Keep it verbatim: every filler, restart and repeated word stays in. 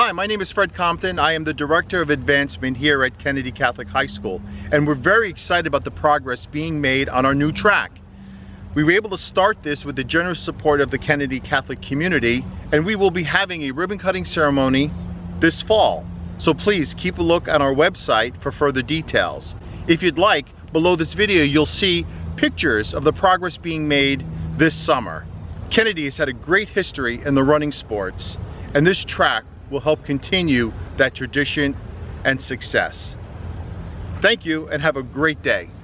Hi, my name is Fred Compton. I am the Director of Advancement here at Kennedy Catholic High School, and we're very excited about the progress being made on our new track. We were able to start this with the generous support of the Kennedy Catholic community, and we will be having a ribbon cutting ceremony this fall. So please keep a look on our website for further details. If you'd like, below this video you'll see pictures of the progress being made this summer. Kennedy has had a great history in the running sports, and this track will help continue that tradition and success. Thank you and have a great day.